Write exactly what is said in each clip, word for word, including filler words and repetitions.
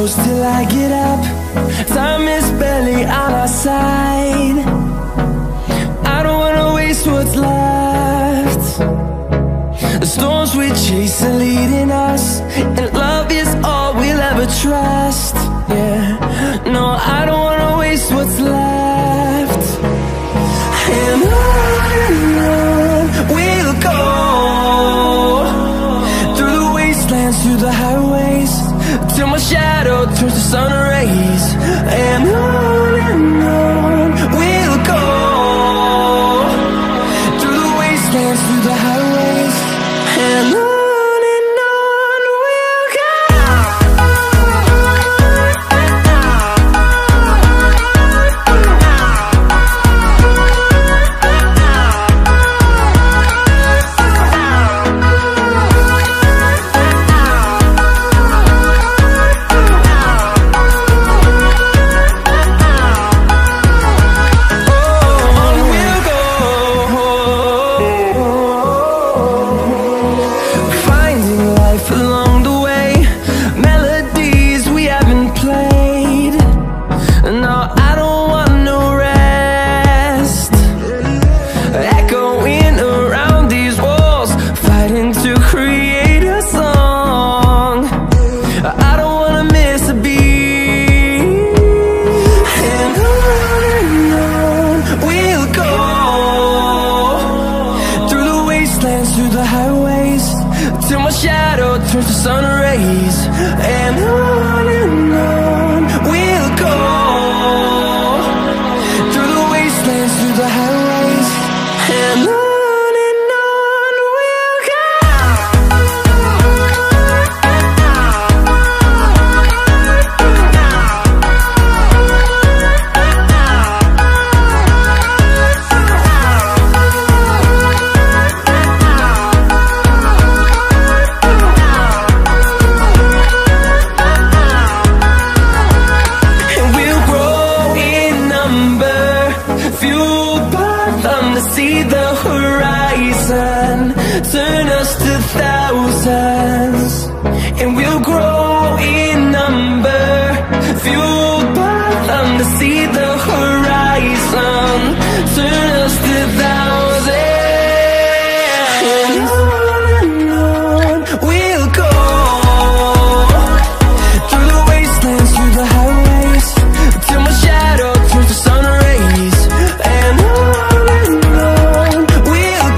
close till I get up. Time is barely on our side. I don't wanna waste what's left. The storms we chase are leading us, and love is all we'll ever trust. Yeah, no, I don't wanna waste what's left. And on and on we'll go, through the wastelands, through the highways, till my shadow turns to sun rays. And on and on we'll go, through the wastelands, through the highways, and on. Through the highways, till my shadow turns to sun rays. And on and on we'll go, through the wastelands, through the highways, and on. See the horizon turn us to thousands, and we'll grow in number, fueled by them. To see the horizon turn us to thousands, and on and on we'll go, through the wastelands, through the highways, till my shadow turns to sun rays. And on we'll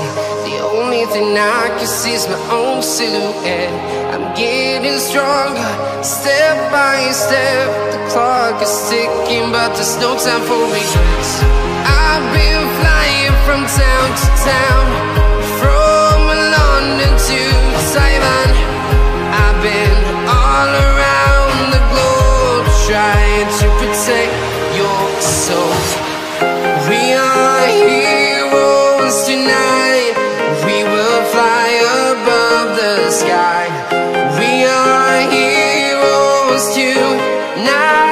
The only thing I can see is my own silhouette. I'm getting stronger, step by step. The clock is ticking, but there's no time for regrets. I've been flying from town to town, from London to Taiwan. I've been all around the globe, trying to protect your soul. We are heroes tonight. We will fly above the sky. We are heroes tonight.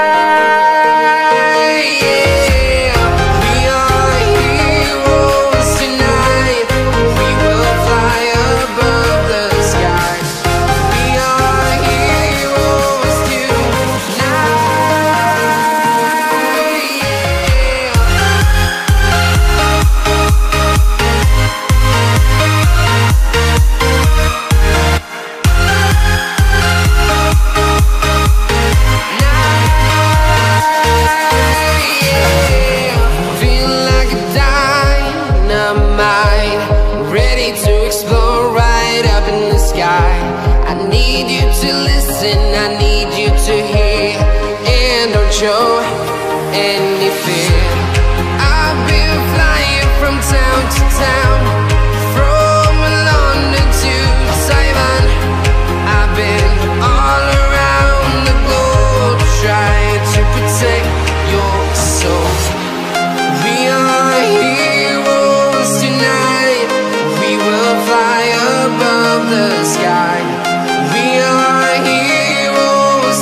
I need you to hear, and don't show any fear. I've been flying from town to town, from London to Taiwan. I've been all around the globe, trying to protect your soul. We are heroes tonight. We will fly above the sky. We are heroes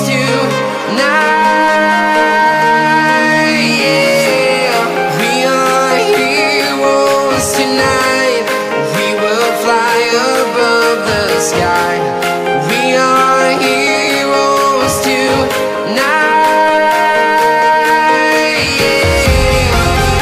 tonight, yeah. We are heroes tonight. We will fly above the sky. We are heroes tonight, yeah.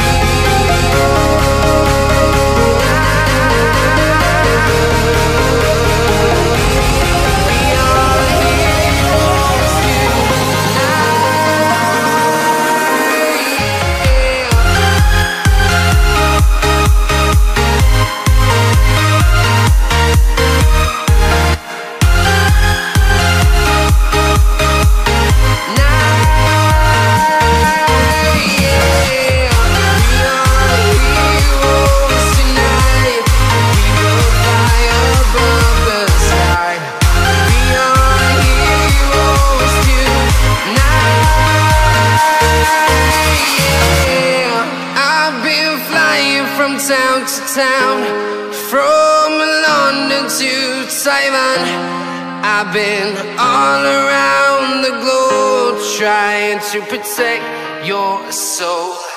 From town to town, from London to Taiwan. I've been all around the globe, trying to protect your soul.